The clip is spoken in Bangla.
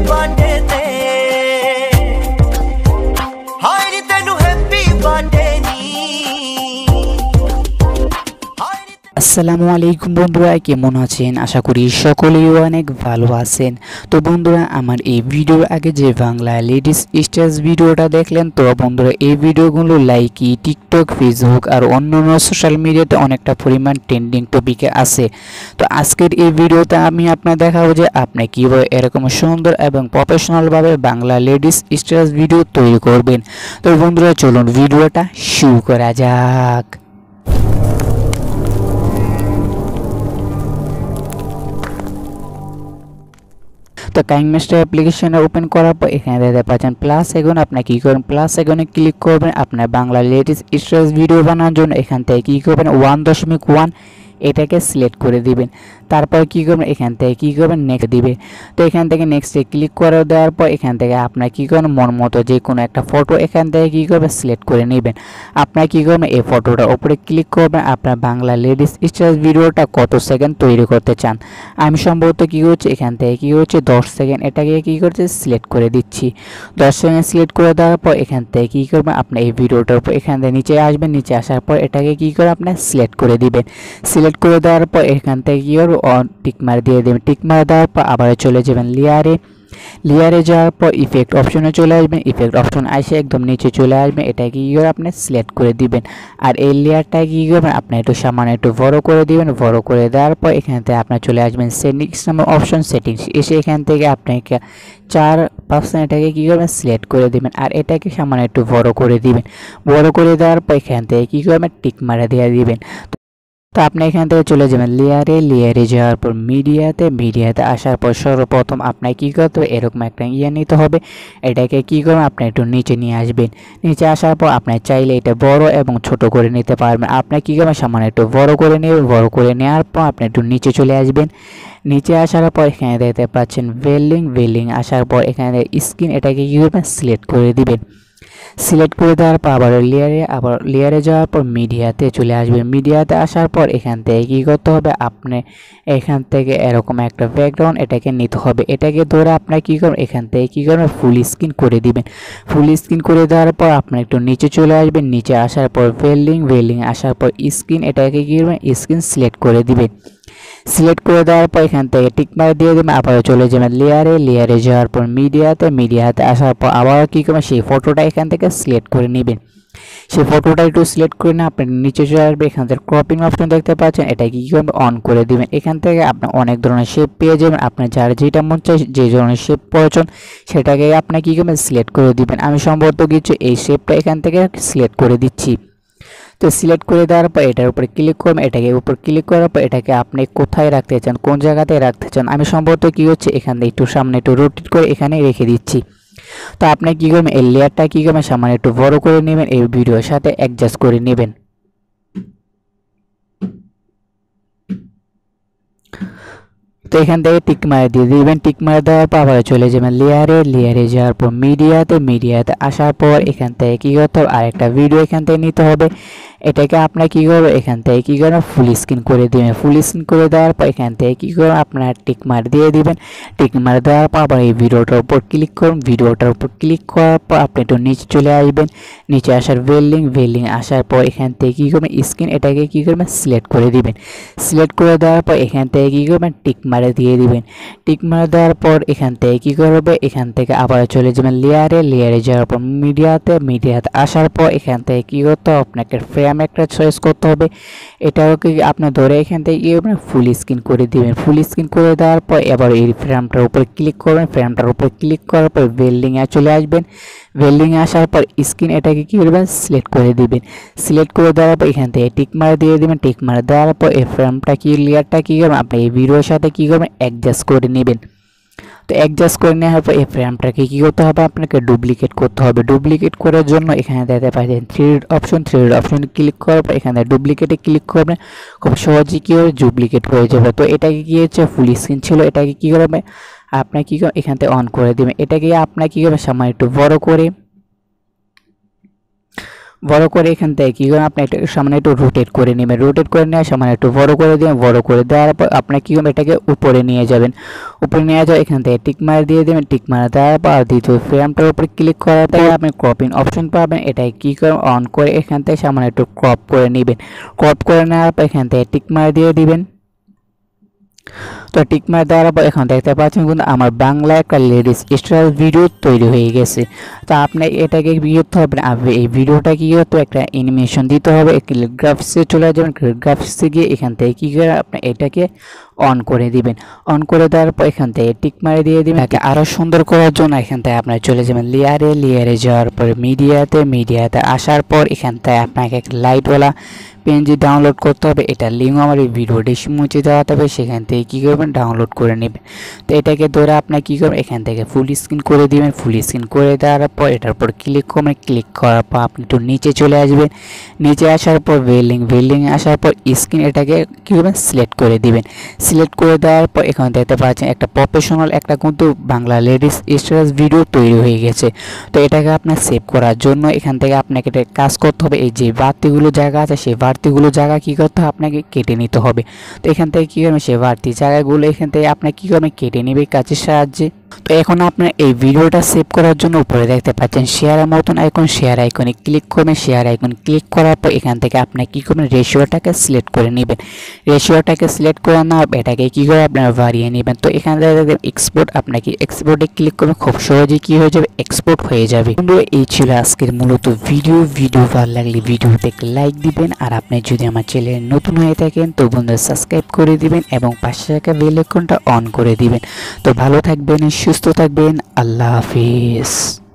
बर्थडे ते हाय नी तेनू हैप्पी बर्थडे नी। আসসালামু আলাইকুম বন্ধুরা, কেমন আছেন? আশা করি সকলেই অনেক ভালো আছেন। তো বন্ধুরা, আমার এই ভিডিওর আগে যে বাংলা লেডিস স্টেজ ভিডিওটা দেখলেন, তো বন্ধুরা এই ভিডিওগুলো লাইকি টিকটক, ফেসবুক আর অন্যান্য সোশ্যাল মিডিয়াতে অনেকটা পরিমাণ ট্রেন্ডিং টপিকে আছে। তো আজকের এই ভিডিওতে আমি আপনাদের দেখাবো যে আপনি কীভাবে এরকম সুন্দর এবং প্রফেশনালভাবে বাংলা লেডিস স্টেজ ভিডিও তৈরি করবেন। তো বন্ধুরা চলুন ভিডিওটা শুরু করা যাক। তো কাইনমাস্টার অ্যাপ্লিকেশনে ওপেন করার পর এখানে দেখতে পাচ্ছেন প্লাস আইকন। আপনি কী করবেন, প্লাস আইকনে ক্লিক করবেন। আপনার বাংলা লেটেস্ট স্টেজ ভিডিও বানানোর জন্য এখান থেকে কী করবেন 1.1 এটাকে সিলেক্ট করে দিবেন। তারপর কী করবেন, এখান থেকে কী করবেন নেক্সট দিবে। তো এখান থেকে নেক্সটে ক্লিক করে দেওয়ার পর এখান থেকে আপনার কী করবেন মন মতো যে কোনো একটা ফটো এখান থেকে কী করবেন সিলেক্ট করে নেবেন। আপনার কী করবেন এই ফটোটার উপরে ক্লিক করবেন। আপনার বাংলা লেডিস স্টেজ ভিডিওটা কত সেকেন্ড তৈরি করতে চান। আমি সম্ভবত কী করছি এখান থেকে কী করছে 10 সেকেন্ড এটাকে কী করছে সিলেক্ট করে দিচ্ছি। 10 সেকেন্ড সিলেক্ট করে দেওয়ার পর এখান থেকে কী করবেন আপনার এই ভিডিওটার উপর এখান থেকে নিচে আসবেন। নিচে আসার পর এটাকে কী করে আপনার সিলেক্ট করে দিবেন। সিলেক্ট করে দেওয়ার পর এখান থেকে কী করবো টিকমার দিয়ে দেবেন। টিকমার দেওয়ার পর আবার চলে যাবেন লেয়ারে যাওয়ার পর ইফেক্ট অপশনে চলে আসবেন। ইফেক্ট অপশন আসে একদম নিচে চলে আসবেন। এটাকে কী করে আপনি সিলেক্ট করে দিবেন। আর এই লেয়ারটা কী করবেন আপনি একটু সামান্য একটু বড় করে দিবেন। বড় করে দেওয়ার পর এখান থেকে আপনার চলে আসবেন সেটিংস নামে অপশন। সেটিংস এসে এখান থেকে আপনাকে 4% এটাকে কী করবেন সিলেক্ট করে দিবেন। আর এটাকে সামান্য একটু বড় করে দিবেন। বড় করে দেওয়ার পর এখান থেকে কী করবেন টিকমারে দিয়ে দিবেন। তো আপনি এখান থেকে চলে যাবেন লেয়ারে যাওয়ার পর মিডিয়াতে আসার পর সর্বপ্রথম আপনাকে কী করতে হবে এরকম একটা নিতে হবে। এটাকে কী করবেন আপনি একটু নিচে নিয়ে আসবেন। নিচে আসার পর আপনি চাইলে এটা বড় এবং ছোট করে নিতে পারবেন। আপনি কী করবেন সামান্য একটু বড় করে নেবেন। বড় করে নেওয়ার পর আপনি একটু নিচে চলে আসবেন। নিচে আসার পর এখানে দেখতে পাচ্ছেন ভেলিং আসার পর এখানে স্ক্রিন এটাকে কী করবেন সিলেক্ট করে দিবেন। সিলেক্ট করে দেওয়ার পর আবার লেয়ারে যাওয়ার পর মিডিয়াতে চলে আসবেন। মিডিয়াতে আসার পর এখান থেকে কী করতে হবে আপনি এখান থেকে এরকম একটা ব্যাকগ্রাউন্ড এটাকে নিতে হবে। এটাকে ধরে আপনার কী করবেন এখান থেকে কী করবেন ফুল স্ক্রিন করে দিবেন। ফুল স্ক্রিন করে দেওয়ার পর আপনার একটু নিচে চলে আসবেন। নিচে আসার পর ভেলিং আসার পর স্ক্রিন এটাকে কী করবেন স্ক্রিন সিলেক্ট করে দিবেন। সিলেক্ট করে দেওয়ার পর এখান থেকে টিকমার দিয়ে দেবেন। আবার চলে যাবেন লেয়ারে যাওয়ার পর মিডিয়াতে আসার পর আবার কী করবেন সেই ফটোটা এখান থেকে সিলেক্ট করে নেবেন। সেই ফটোটা একটু সিলেক্ট করে নিয়ে আপনি নিচে চলে আসবে। এখান থেকে ক্রপিং অপশন দেখতে পাচ্ছেন এটাকে কী করবেন অন করে দিবেন। এখান থেকে আপনি অনেক ধরনের শেপ পেয়ে যাবেন। আপনার যার যেটা মন চায় যে ধরনের শেপ প্রয়োজন সেটাকে আপনি কী করবেন সিলেক্ট করে দিবেন। আমি সম্ভবত কিছু এই শেপটা এখান থেকে সিলেক্ট করে দিচ্ছি। তো সিলেক্ট করে দেওয়ার পর এটার উপরে ক্লিক করবেন। এটাকে উপর ক্লিক করার পর এটাকে আপনি কোথায় রাখতে চান, কোন জায়গাতে রাখতে চান। আমি সম্ভবত কী হচ্ছে এখান থেকে একটু সামনে একটু রোটেট করে এখানে রেখে দিচ্ছি। তো আপনি কী করবেন এই লেয়ারটা কী করবেন সামনে একটু বড় করে নেবেন। এই ভিডিওর সাথে অ্যাডজাস্ট করে নেবেন। তো এখান থেকে টিকমার দিয়ে দিবেন। টিকমার দেওয়ার পর আবার চলে যাবেন লেয়ারে যাওয়ার পর মিডিয়াতে আসার পর এখান থেকে কী করতে হবে আরেকটা ভিডিও এখান থেকে নিতে হবে। এটাকে আপনার কী করবেন এখান থেকে কী করবেন ফুল স্ক্রিন করে দিবেন। ফুল স্ক্রিন করে দেওয়ার পর এখান থেকে কী করবেন আপনার টিকমার দিয়ে দিবেন। টিকমার দেওয়ার পর আবার এই ভিডিওটার উপর ক্লিক করুন। ভিডিওটার উপর ক্লিক করার পর আপনি একটু নিচে চলে আসবেন। নিচে আসার ভেলিং আসার পর এখান থেকে কী করবেন স্ক্রিন এটাকে কী করবেন সিলেক্ট করে দিবেন। সিলেক্ট করে দেওয়ার পর এখান থেকে কী করবেন টিকমারে দিয়ে দিবেন। টিকমার দেওয়ার পর এখান থেকে কী করবে এখান থেকে আবার চলে যাবেন লেয়ারে যাওয়ার পর মিডিয়াতে আসার পর এখান থেকে কী করতে হবে আপনাকে ফ্রেম একটা চয়েস করতে হবে। এটাও কি আপনি ধরে এখান থেকে কী করবেন ফুল স্ক্রিন করে দিবেন। ফুল স্ক্রিন করে দেওয়ার পর এবার এই ফ্রেমটার উপর ক্লিক করবেন। ফ্রেমটার উপর ক্লিক করার পর ভেলিংয়ে চলে আসবেন। ভেলিংয়ে আসার পর স্ক্রিন এটাকে কী করবেন সিলেক্ট করে দিবেন। সিলেক্ট করে দেওয়ার পর এখান থেকে টিকমার দিয়ে দেবেন। টিকমার দেওয়ার পর এই ফ্রেমটা কি লেয়ারটা কী করবেন আপনি এই ভিডিওর সাথে কী করবেন অ্যাডজাস্ট করে নেবেন। তো অ্যাডজাস্ট করে নেওয়ার পর এই ফ্রেমটাকে কী করতে হবে আপনাকে ডুপ্লিকেট করতে হবে। ডুপ্লিকেট করার জন্য এখানে দেখতে পাচ্ছেন থ্রি অপশন ক্লিক করার পর এখানে ডুপ্লিকেটে ক্লিক করবেন। খুব সহজেই কী হবে ডুপ্লিকেট হয়ে যাবে। তো এটাকে কী হচ্ছে ফুল স্ক্রিন ছিল এটাকে কী করবে আপনার কী করবেন এখান থেকে অন করে দেবেন। এটাকে আপনার কী করবে সামান্য একটু বড় করে বড় করে এখান থেকে কী করবেন, আপনি এটা সামনে একটু রোটেট করে নেবেন, রোটেট করে নেওয়ার সামনে একটু বড় করে দেবেন, বড় করে দেওয়ার পর আপনি কী করবেন, এটাকে উপরে নিয়ে যাবেন, উপরে নিয়ে যাওয়া এখান থেকে টিক মার দিয়ে দেবেন, টিক মারা দেওয়ার পর দ্বিতীয় ফ্রেমটার উপরে ক্লিক করার থেকে আপনি ক্রপিং অপশন পাবেন, এটাই কী করবেন অন করে এখান থেকে সামনে একটু ক্রপ করে নেবেন, ক্রপ করে নেওয়ার পর এখান থেকে টিক মার দিয়ে দিবেন। তো টিক মার দেওয়ার পর এখন দেখতে পাচ্ছেন কিন্তু আমার বাংলা একটা লেডিস স্টাইল ভিডিও তৈরি হয়ে গেছে। তো আপনি এটাকে কী করতে হবে, আপনি এই ভিডিওটা কী করতে হবে, একটা অ্যানিমেশন দিতে হবে, গ্রাফিক্সে চলে যাবেন, গ্রাফিক্সে গিয়ে এখান থেকে কী করে আপনি এটাকে অন করে দিবেন, অন করে দেওয়ার পর এখান থেকে টিক মারে দিয়ে দিবেন। এটাকে আরও সুন্দর করার জন্য এখান থেকে আপনার চলে যাবেন লেয়ারে, লেয়ারে যাওয়ার পরে মিডিয়াতে আসার পর এখান থেকে আপনাকে একটা লাইটওয়ালা পিএনজি ডাউনলোড করতে হবে। এটা লিঙ্ক আমার এই ভিডিও ডেসক্রিপশনে দেওয়া হবে, সেখান থেকে কী করবেন ডাউনলোড করে নেবেন। তো এটাকে ধরে আপনার কী করবেন, এখান থেকে ফুল স্ক্রিন করে দিবেন, ফুল স্ক্রিন করে দেওয়ার পর এটার উপর ক্লিক করবেন, ক্লিক করার পর আপনি একটু নিচে চলে আসবেন, নিচে আসার পর ভেলিং আসার পর স্ক্রিন এটাকে কী করবেন সিলেক্ট করে দিবেন, সিলেক্ট করে দেওয়ার পর এখানে দেখতে পাচ্ছেন একটা প্রফেশনাল একটা কিন্তু বাংলা লেডিস স্টাইল ভিডিও তৈরি হয়ে গেছে। তো এটাকে আপনার সেভ করার জন্য এখান থেকে আপনাকে একটা কাজ করতে হবে, এই যে বাড়তিগুলো জায়গা আছে সেই বাড়তিগুলো জায়গা কী করতে হবে, আপনাকে কেটে নিতে হবে। তো এখান থেকে কী করবেন, সেই বাড়তি জায়গাগুলো এখান থেকে আপনার কী করবেন কেটে নেবে কাজের সাহায্যে। তো এখন আপনার এই ভিডিওটা সেভ করার জন্য উপরে দেখতে পাচ্ছেন শেয়ারের মতন আইকন, শেয়ার আইকনে ক্লিক করবেন, শেয়ার আইকন ক্লিক করার পর এখান থেকে আপনি কী করবেন রেশিওটাকে সিলেক্ট করে নেবেন, রেশিওটাকে সিলেক্ট করে নেওয়ার এটাকে কী করে আপনারা বাড়িয়ে নেবেন। তো এখান থেকে দেখবেন এক্সপোর্ট, আপনাকে এক্সপোর্টে ক্লিক করবেন, খুব সহজেই কী হয়ে যাবে এক্সপোর্ট হয়ে যাবে। কিন্তু এই ছিল আজকের মূলত ভিডিও ভালো লাগলে ভিডিওতে লাইক দিবেন, আর আপনি যদি আমার চ্যানেলে নতুন হয়ে থাকেন তো বন্ধুরা সাবস্ক্রাইব করে দিবেন এবং পাশে থাকা বেল আইকনটা অন করে দিবেন। তো ভালো থাকবেন, সুস্থ থাকবেন, আল্লাহ হাফিজ।